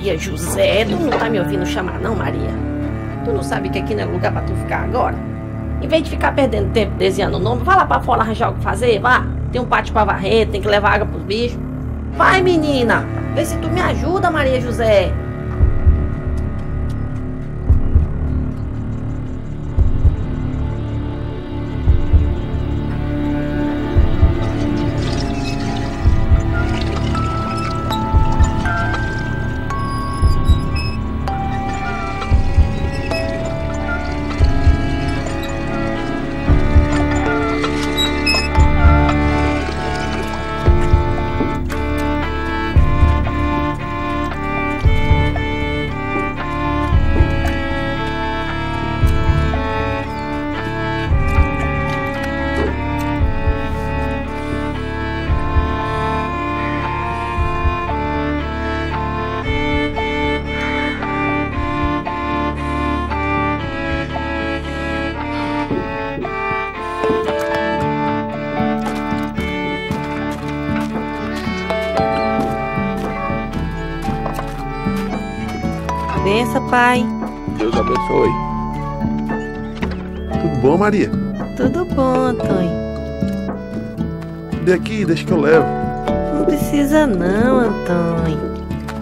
Maria José, tu não tá me ouvindo chamar não, Maria? Tu não sabe que aqui não é lugar pra tu ficar agora? Em vez de ficar perdendo tempo desenhando o nome, vai lá pra fora arranjar o que fazer, vá. Tem um pátio pra varrer, tem que levar água pros bichos. Vai, menina, vê se tu me ajuda, Maria José. Benção, pai. Deus abençoe. Tudo bom, Maria? Tudo bom, Antônio. Dê aqui, deixa que eu levo. Não precisa não, Antônio.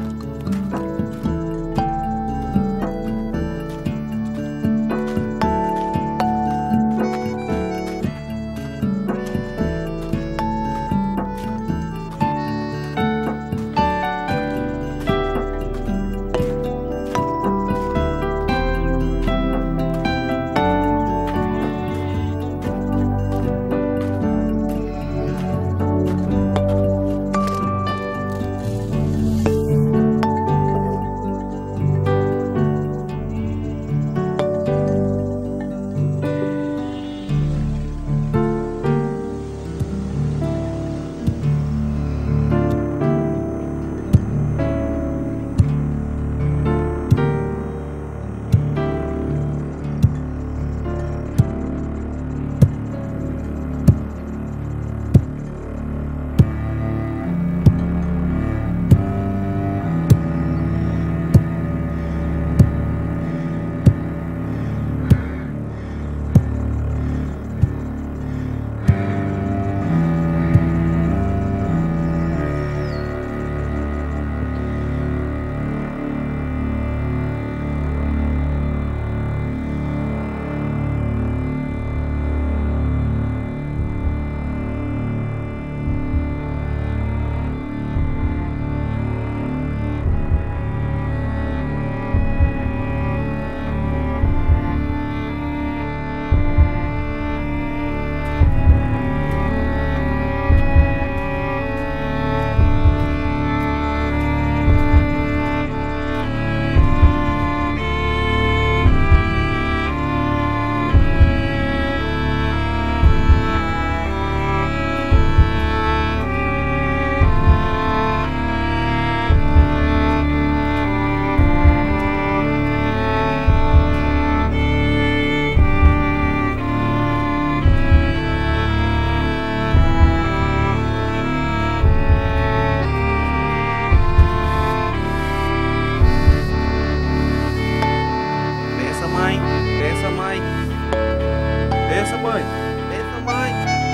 Benção, mãe. Benção, mãe.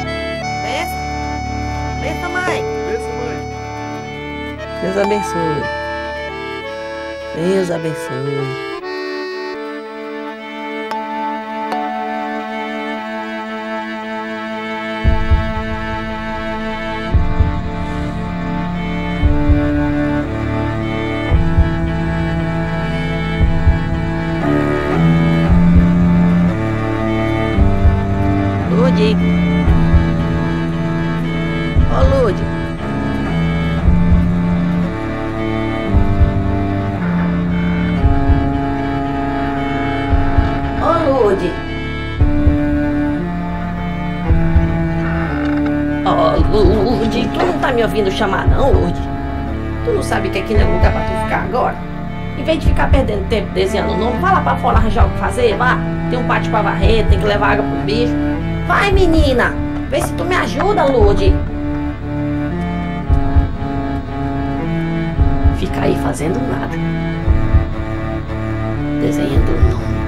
Benção. Benção, mãe. Benção, mãe. Deus abençoe. Deus abençoe. Lude. Ó, Lude. Ó, Lude. Ó, Lude. Tu não tá me ouvindo chamar não, Lude? Tu não sabe que aqui não é lugar pra tu ficar agora? Em vez de ficar perdendo tempo desenhando o nome, vai lá pra fora arranjar o que fazer, vá. Tem um pátio pra varrer, tem que levar água pros bichos. Vai, menina! Vê se tu me ajuda, Lude. Fica aí fazendo nada. desenhando, não.